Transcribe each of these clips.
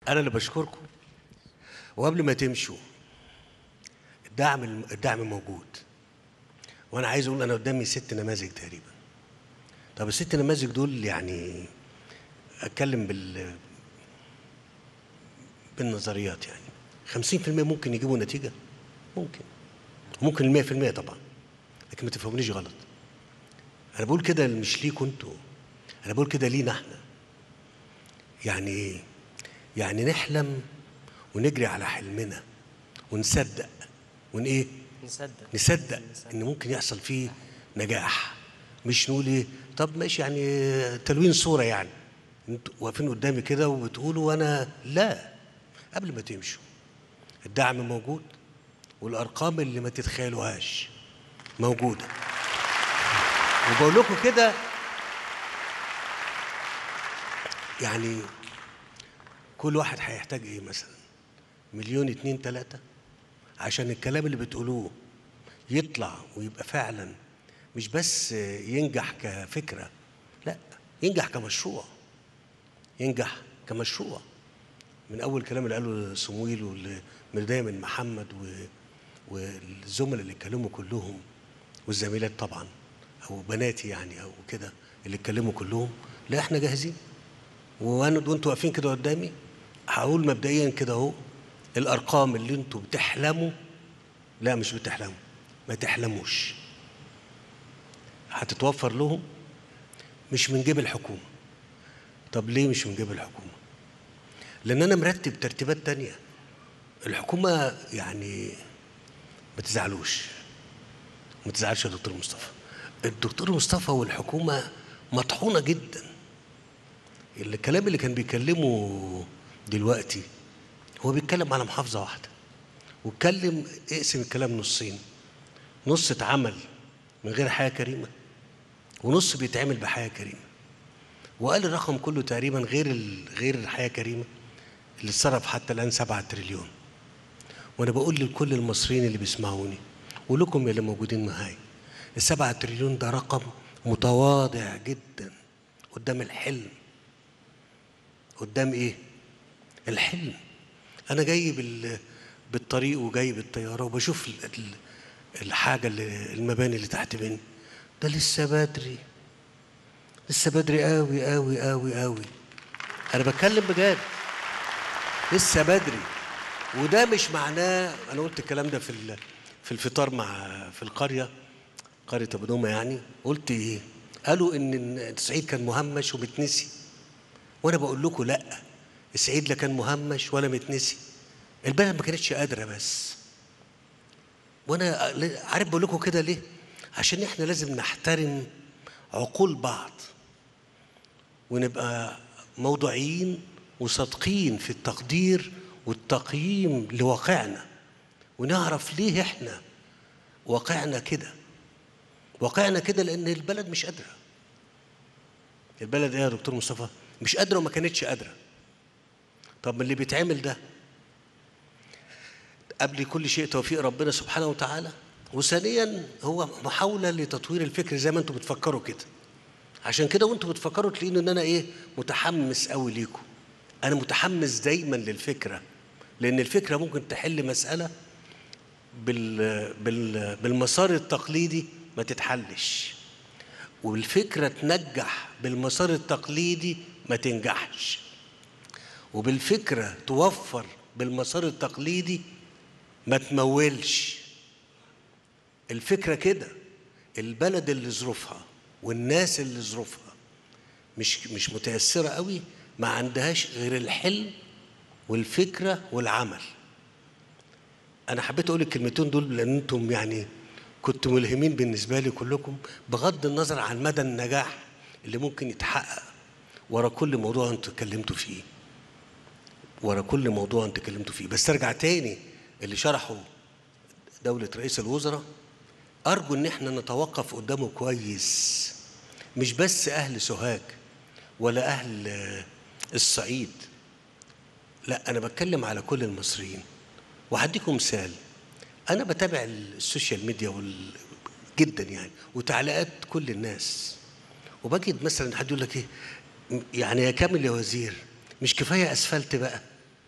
انا اللي بشكركم. وقبل ما تمشوا، الدعم موجود. وانا عايز اقول انا قدامي 6 نماذج تقريبا. طب ال6 نماذج دول يعني اتكلم بالنظريات، يعني 50% ممكن يجيبوا نتيجه، ممكن 100% طبعا، لكن ما تفهمونيش غلط. انا بقول كده مش ليكوا انتوا، انا بقول كده لينا احنا. يعني ايه؟ يعني نحلم ونجري على حلمنا ونصدق ايه؟ نصدق ان ممكن يحصل فيه نجاح. مش نقول ايه طب ماشي، يعني تلوين صوره، يعني انتوا واقفين قدامي كده وبتقولوا وانا لا. قبل ما تمشوا الدعم موجود، والارقام اللي ما تتخيلوهاش موجوده. وبقول لكم كده يعني كل واحد هيحتاج ايه مثلا؟ 1 2 3 عشان الكلام اللي بتقولوه يطلع ويبقى فعلا، مش بس ينجح كفكرة، لا، ينجح كمشروع. ينجح كمشروع. من أول كلام اللي قاله صمويل والمرداية من محمد والزملاء اللي اتكلموا كلهم، والزميلات طبعا، أو بناتي يعني أو كده اللي اتكلموا كلهم، لا احنا جاهزين. وانتوا واقفين كده قدامي، هقول مبدئيا كده اهو، الأرقام اللي انتوا بتحلموا، لا مش بتحلموا، ما تحلموش، هتتوفر لهم مش من جيب الحكومة. طب ليه مش من جيب الحكومة؟ لأن أنا مرتب ترتيبات تانية. الحكومة يعني ما تزعلوش، ما تزعلش يا دكتور مصطفى. الدكتور مصطفى والحكومة مطحونة جدا. الكلام اللي كان بيكلمه دلوقتي هو بيتكلم على محافظة واحدة، واتكلم اقسم الكلام نصين: نص اتعمل من غير حياة كريمة، ونص بيتعمل بحياة كريمة. وقال الرقم كله تقريبا غير الحياة كريمة اللي اتصرف حتى الآن 7 تريليون. وأنا بقول لكل المصريين اللي بيسمعوني ولكم اللي موجودين معايا، ال7 تريليون ده رقم متواضع جدا قدام الحلم. قدام إيه؟ الحلم. أنا جاي بالطريق وجاي بالطيارة وبشوف الحاجة المباني اللي تحت مني، ده لسه بدري، لسه بدري قوي قوي قوي قوي. أنا بتكلم بجد، لسه بدري. وده مش معناه، انا قلت الكلام ده في الفطار في القريه، قريه ابو دومه يعني. قلت ايه؟ قالوا ان الصعيد كان مهمش ومتنسي. وانا بقول لكم لا، الصعيد لا كان مهمش ولا متنسي، البلد ما كانتش قادره بس. وانا عارف بقول لكم كده ليه؟ عشان احنا لازم نحترم عقول بعض، ونبقى موضوعيين وصادقين في التقدير والتقييم لواقعنا، ونعرف ليه احنا واقعنا كده. واقعنا كده لان البلد مش قادره. البلد ايه يا دكتور مصطفى؟ مش قادره وما كانتش قادره. طب اللي بيتعمل ده قبل كل شيء توفيق ربنا سبحانه وتعالى، وثانيا هو محاوله لتطوير الفكر زي ما انتم بتفكروا كده. عشان كده وانتم بتفكروا تلاقين ان انا ايه، متحمس قوي ليكم. انا متحمس دايما للفكره، لان الفكره ممكن تحل مساله بالمسار التقليدي ما تتحلش، والفكرة تنجح بالمسار التقليدي ما تنجحش، وبالفكرة توفر بالمسار التقليدي ما تمولش. الفكرة كده. البلد اللي ظروفها والناس اللي ظروفها مش متيسرة قوي، ما عندهاش غير الحلم والفكرة والعمل. أنا حبيت أقول الكلمتين دول لأن أنتم يعني كنتوا ملهمين بالنسبة لي كلكم، بغض النظر عن مدى النجاح اللي ممكن يتحقق ورا كل موضوع أنتوا اتكلمتوا فيه، ورا كل موضوع أنتوا اتكلمتوا فيه. بس أرجع تاني اللي شرحه دولة رئيس الوزراء، أرجو إن احنا نتوقف قدامه كويس. مش بس أهل سوهاج ولا أهل الصعيد، لا، أنا بتكلم على كل المصريين. وهديكم مثال. أنا بتابع السوشيال ميديا جدا يعني، وتعليقات كل الناس، وبجد مثلا حد يقول لك إيه، يعني يا كامل يا وزير، مش كفاية أسفلت بقى؟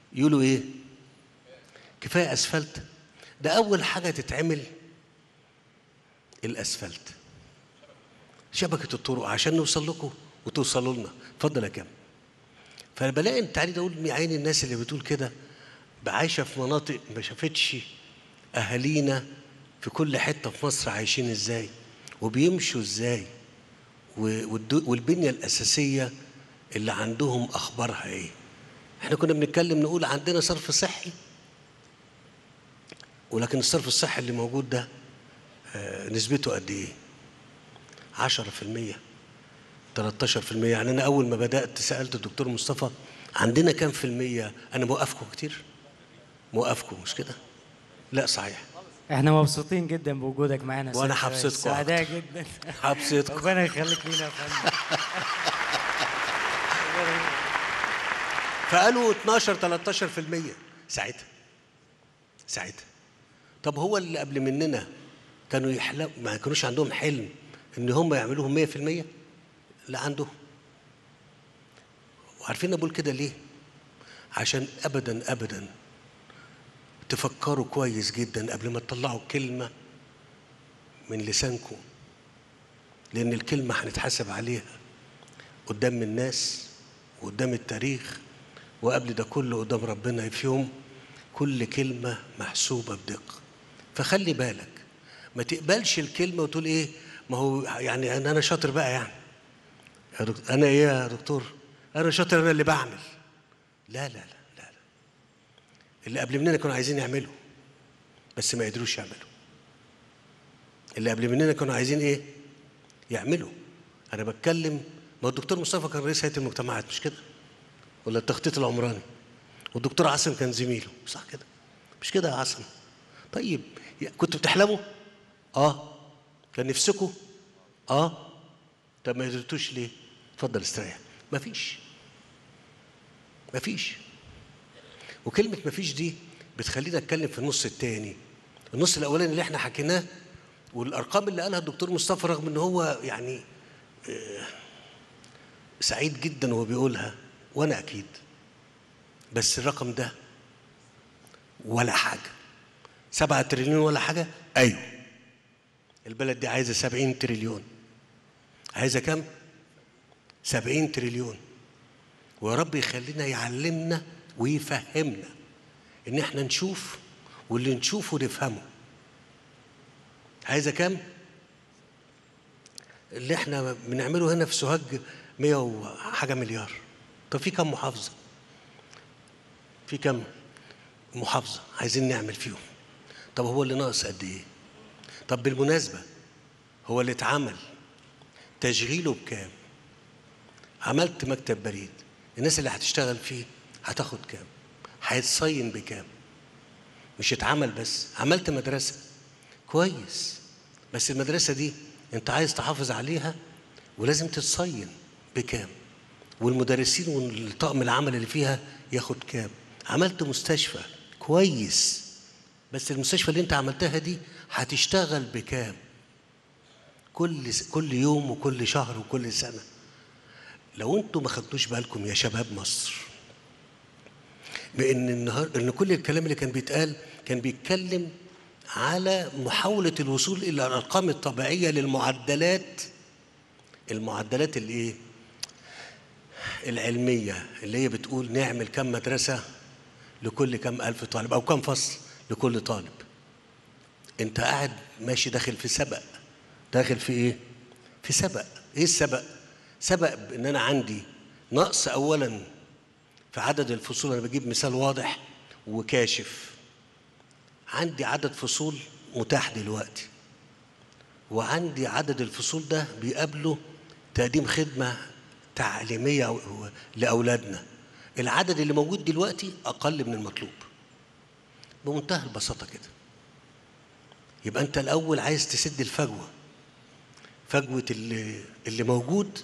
يقولوا ايه؟ كفايه اسفلت. ده اول حاجه تتعمل الاسفلت، شبكه الطرق عشان نوصل لكم وتوصلوا لنا. اتفضل يا كامل. فانا بلاقي تعالي اقول يا عيني الناس اللي بتقول كده عايشه في مناطق ما شافتش اهالينا في كل حته في مصر عايشين ازاي وبيمشوا ازاي، والبنيه الاساسيه اللي عندهم اخبارها ايه. احنا كنا بنتكلم نقول عندنا صرف صحي، ولكن الصرف الصحي اللي موجود ده نسبته قد ايه؟ 10%، 13%. يعني انا اول ما بدات سالت الدكتور مصطفى عندنا كام في المية؟ انا موقفكم كتير؟ موقفكم مش كده؟ لا صحيح. احنا مبسوطين جدا بوجودك معانا يا وانا سيادة الرئيس. حبسيتكم سعداء اكتر. جدا. حبسيتكم. ربنا يخليك لينا يا فندم. فقالوا 12 13% ساعتها. طب هو اللي قبل مننا كانوا يحلموا، ما كانوش عندهم حلم ان هم يعملوهم 100%؟ لا عندهم. وعارفين بقول كده ليه؟ عشان ابدا ابدا تفكروا كويس جدا قبل ما تطلعوا كلمه من لسانكم، لان الكلمه هنتحاسب عليها قدام الناس وقدام التاريخ، وقبل ده كله قدام ربنا في يوم. كل كلمه محسوبه بدقه. فخلي بالك ما تقبلش الكلمه وتقول ايه ما هو يعني انا شاطر بقى، يعني يا دكتور انا ايه يا دكتور، انا شاطر، انا اللي بعمل. لا لا لا لا, لا. اللي قبل مننا كانوا عايزين يعملوا بس ما قدروش يعملوا. اللي قبل مننا كانوا عايزين ايه؟ يعملوا. انا بتكلم، ما هو الدكتور مصطفى كان رئيس هيئه المجتمعات مش كده؟ ولا التخطيط العمراني، والدكتور عاصم كان زميله، صح كده؟ مش كده يا عاصم؟ طيب كنتوا بتحلموا؟ كان نفسكم؟ طب ما قدرتوش ليه؟ اتفضل استريح. مفيش. وكلمة مفيش دي بتخلينا نتكلم في النص التاني. النص الأولاني اللي احنا حكيناه والأرقام اللي قالها الدكتور مصطفى، رغم إن هو يعني سعيد جدا وهو بيقولها وأنا أكيد، بس الرقم ده ولا حاجة. 7 تريليون ولا حاجة؟ أيوه. البلد دي عايزة 70 تريليون. عايزة كم؟ 70 تريليون. ويا رب يخلينا يعلمنا ويفهمنا ان احنا نشوف، واللي نشوفه نفهمه. عايزه كام؟ اللي احنا بنعمله هنا في سوهاج 100 وحاجه مليار. طب في كم محافظه؟ في كم محافظه عايزين نعمل فيهم؟ طب هو اللي ناقص قد ايه؟ طب بالمناسبه هو اللي اتعمل تشغيله بكام؟ عملت مكتب بريد، الناس اللي هتشتغل فيه هتاخد كام؟ هيتصين بكام؟ مش اتعمل بس، عملت مدرسة كويس، بس المدرسة دي انت عايز تحافظ عليها ولازم تتصين بكام؟ والمدرسين والطاقم العمل اللي فيها ياخد كام؟ عملت مستشفى كويس، بس المستشفى اللي انت عملتها دي هتشتغل بكام؟ كل يوم وكل شهر وكل سنة. لو انتم ما خدتوش بالكم يا شباب مصر بان كل الكلام اللي كان بيتقال كان بيتكلم على محاولة الوصول إلى الأرقام الطبيعية للمعدلات، المعدلات الايه؟ العلمية، اللي هي بتقول نعمل كم مدرسة لكل كم ألف طالب أو كم فصل لكل طالب. أنت قاعد ماشي داخل في سبق. داخل في إيه؟ في سبق. إيه السبق؟ سبق إن أنا عندي نقص أولاً في عدد الفصول. أنا بجيب مثال واضح وكاشف. عندي عدد فصول متاح دلوقتي، وعندي عدد الفصول ده بيقابله تقديم خدمة تعليمية لأولادنا. العدد اللي موجود دلوقتي أقل من المطلوب بمنتهى البساطة كده. يبقى أنت الأول عايز تسد الفجوة، فجوة اللي موجود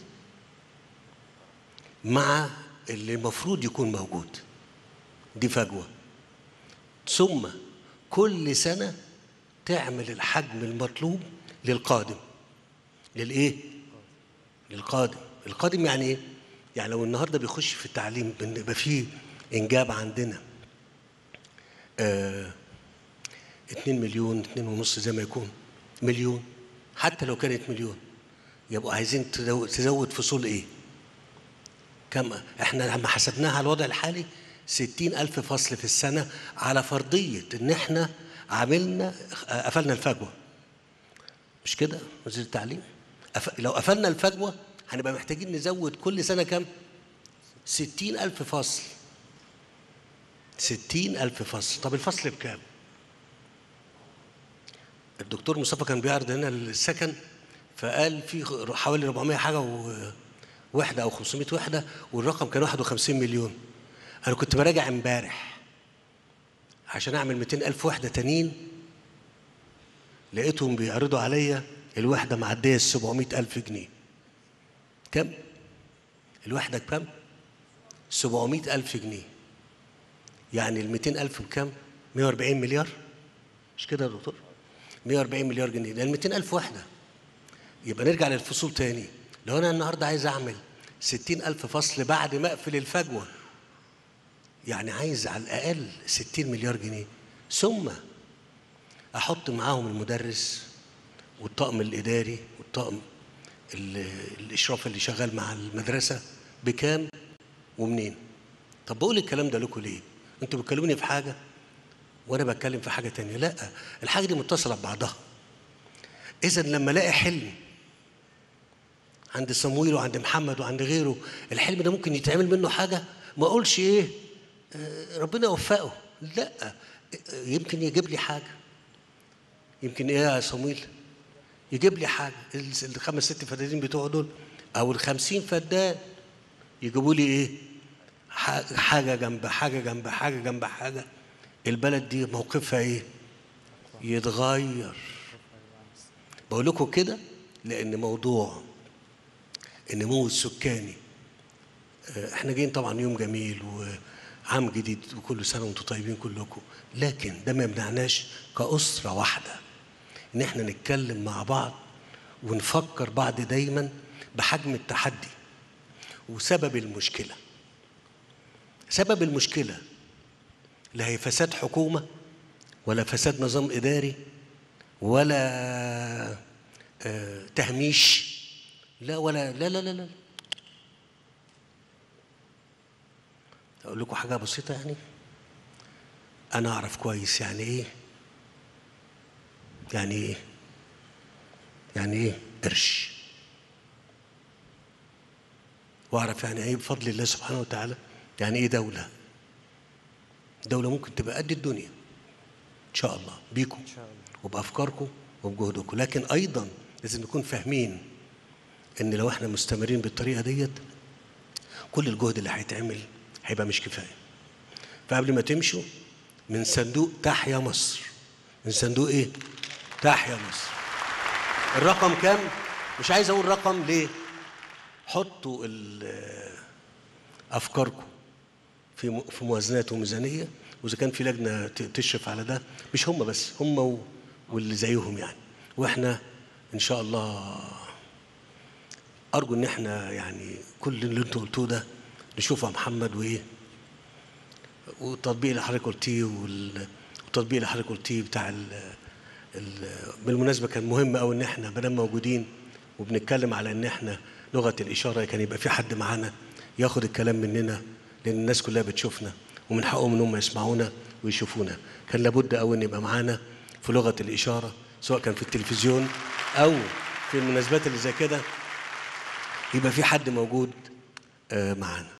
مع اللي المفروض يكون موجود. دي فجوة. ثم كل سنة تعمل الحجم المطلوب للقادم. للإيه؟ للقادم. القادم يعني إيه؟ يعني لو النهاردة بيخش في التعليم بيبقى فيه إنجاب عندنا 2 مليون 2.5 زي ما يكون مليون، حتى لو كانت مليون يبقوا عايزين تزود فصول ايه؟ كم؟ احنا لما حسبناها على الوضع الحالي 60,000 فصل في السنة، على فرضية ان احنا قفلنا الفجوة. مش كده وزير التعليم؟ لو قفلنا الفجوة هنبقى محتاجين نزود كل سنة كم؟ 60,000 فصل. 60,000 فصل. طب الفصل بكام؟ الدكتور مصطفى كان بيعرض هنا السكن، فقال في حوالي 400 حاجة وحدة أو 500 وحدة، والرقم كان 51 مليون. أنا كنت براجع امبارح عشان أعمل 200,000 وحدة تانيين، لقيتهم بيعرضوا عليا الوحدة معدية 700,000 جنيه. كم؟ الوحدة بكم؟ 700,000 جنيه. يعني ال 200,000 بكم؟ 140 مليار. مش كده يا دكتور؟ 140 مليار جنيه، لأن 200,000 وحدة. يبقى نرجع للفصول تاني. لو أنا النهاردة عايز أعمل 60,000 فصل بعد ما أقفل الفجوة، يعني عايز على الأقل 60 مليار جنيه، ثم أحط معاهم المدرس والطاقم الإداري والطاقم الإشراف اللي شغال مع المدرسة بكام ومنين. طب بقول الكلام ده لكم ليه؟ أنتوا بتكلموني في حاجة وأنا بتكلم في حاجة تانية. لا، الحاجة دي متصلة ببعضها. إذا لما ألاقي حلم عند صمويل وعند محمد وعند غيره، الحلم ده ممكن يتعمل منه حاجة، ما أقولش إيه ربنا يوفقه. لا، يمكن يجيب لي حاجة. يمكن إيه يا صمويل؟ يجيب لي حاجة. ال5 6 فدادين بتوعه دول أو ال50 فدان يجيبوا لي إيه؟ حاجة جنب حاجة جنب حاجة جنب حاجة. البلد دي موقفها إيه؟ يتغير. بقول لكم كده لأن موضوع النمو السكاني، احنا جايين طبعا يوم جميل وعام جديد وكل سنة وانتم طيبين كلكم، لكن ده ما يمنعناش كأسرة واحدة ان احنا نتكلم مع بعض ونفكر بعض دايما بحجم التحدي وسبب المشكلة. سبب المشكلة لا هي فساد حكومة ولا فساد نظام إداري ولا تهميش، لا ولا لا لا لا لا. أقول لكم حاجة بسيطة. يعني أنا أعرف كويس يعني إيه قرش، وأعرف يعني إيه بفضل الله سبحانه وتعالى يعني إيه دولة. دولة ممكن تبقى قد الدنيا إن شاء الله بيكم وبأفكاركم وبجهدكم، لكن أيضا لازم نكون فاهمين إن لو إحنا مستمرين بالطريقة ديت كل الجهد اللي هيتعمل هيبقى مش كفاية. فقبل ما تمشوا من صندوق تحيا مصر، من صندوق إيه؟ تحيا مصر. الرقم كام؟ مش عايز أقول رقم ليه؟ حطوا أفكاركم في موازنات وميزانية، وإذا كان في لجنة تشرف على ده، مش هم بس، هم واللي زيهم يعني. وإحنا إن شاء الله أرجو إن إحنا يعني كل اللي أنتوا قلتوه ده نشوفه يا محمد، وإيه والتطبيق اللي حضرتك قلتيه والتطبيق اللي حضرتك قلتيه بتاع بالمناسبة كان مهم أوي إن إحنا بدل موجودين وبنتكلم على إن إحنا لغة الإشارة كان يبقى في حد معانا ياخد الكلام مننا، لأن الناس كلها بتشوفنا ومن حقهم إن هم يسمعونا ويشوفونا. كان لابد أوي إن يبقى معانا في لغة الإشارة، سواء كان في التلفزيون أو في المناسبات اللي زي كده، يبقى في حد موجود معانا.